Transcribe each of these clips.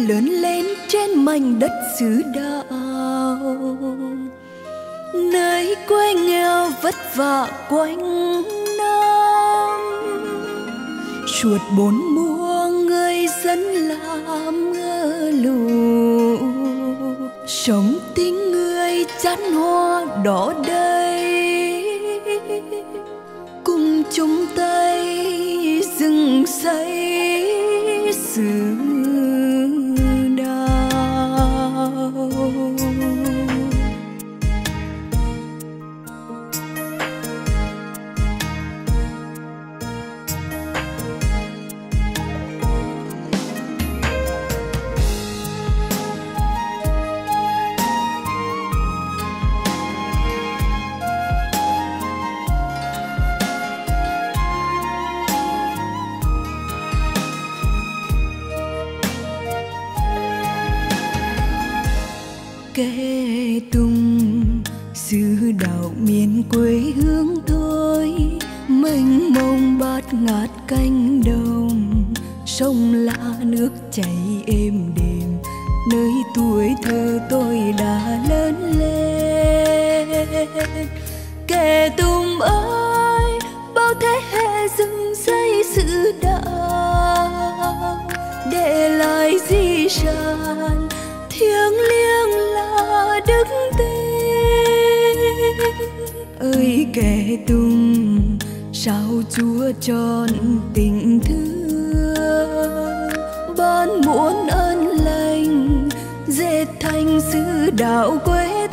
lớn lên trên mảnh đất xứ đạo, nơi quê nghèo vất vả quanh năm. Suốt 4 mùa người dân làm ngơ lù, sống tình người chăn hoa đỏ đầy, cùng chung tay dựng xây xứ đạo. Kẻ tung xứ đạo miền quê hương tôi, mênh mông bát ngát cánh đồng, sông lá nước chảy êm đềm, nơi tuổi thơ tôi đã lớn lên. Kẻ tung ơi, bao thế hệ dựng xây xứ đạo, để lại di sản thiêng liêng là đức tin. Ơi kẻ tung, sao Chúa tròn tình thương, ban muôn ơn lành dệt thành xứ đạo quê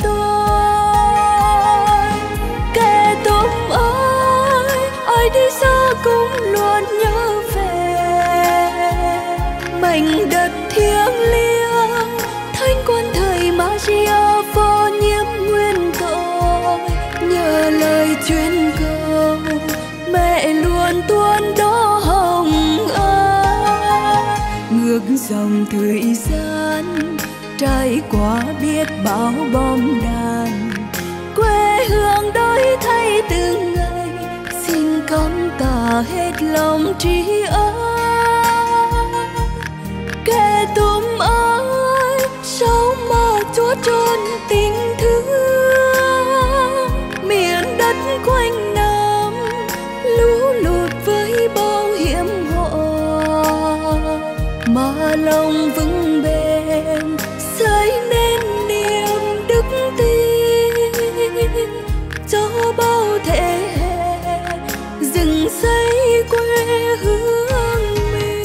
tôi. Kẻ tung ơi, ai đi xa cũng luôn nhớ về mảnh đất thiêng liêng, thanh quan thời Maria vô nhiễm nguyên tội. Nhờ lời chuyên cầu, mẹ luôn tuôn đỏ hồng ơi. Ngược dòng thời gian, trải qua biết bao bom đạn, quê hương đổi thay từng ngày, xin cảm tạ hết lòng tri ân. Kẻ tung ơi, sao mà Chúa tròn tình thương, miền đất quanh năm lũ lụt với bao hiểm họa, mà lòng vững bền xây nên niềm đức tin cho bao thế hệ dựng xây quê hương mình.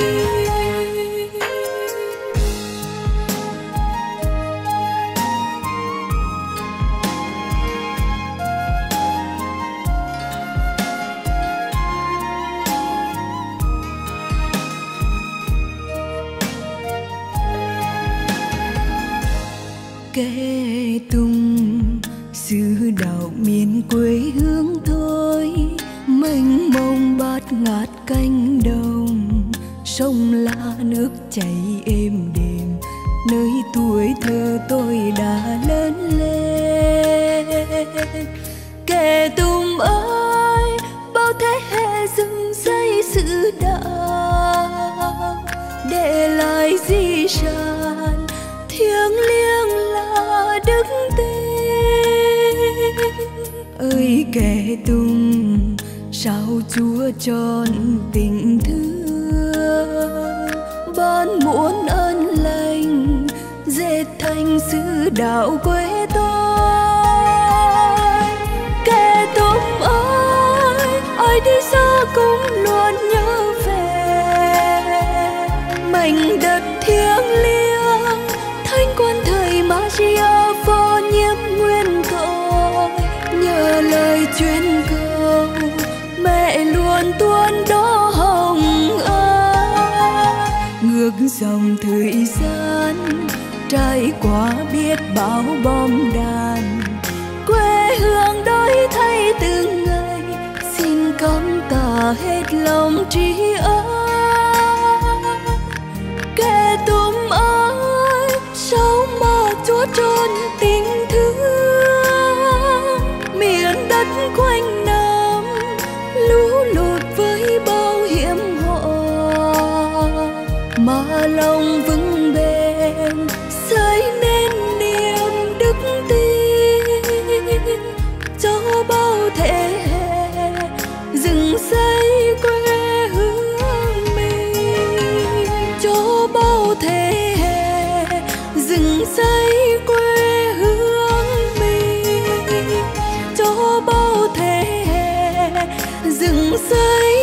Kẻ tung xứ đạo miền quê hương tôi, mênh mông bát ngát cánh đồng, sông lá nước chảy êm đềm, nơi tuổi thơ tôi đã lớn lên. Kẻ tung ơi, bao thế hệ dựng xây xứ đạo, để lại di sản thiêng liêng là đức tin. Ơi kẻ tung, sao Chúa tròn tình thương, ban muôn ơn lành dệt thành xứ đạo quê tôi. Kẻ tung ơi, ai đi xa cũng luôn nhớ về mảnh đất thiêng liêng, thanh quan thời Maria vô nhiễm nguyên tội. Nhờ lời chuyên cầu, mẹ luôn tuôn đỏ hồng ơi. Ngược dòng thời gian, trải qua biết bao bom đạn, quê hương đổi thay từng ngày, xin cảm tạ hết lòng tri ân. Kẻ tung ơi, sao mà Chúa tròn tình thương, miền đất quanh năm lũ lụt với bao hiểm họa, mà lòng vững bền giấy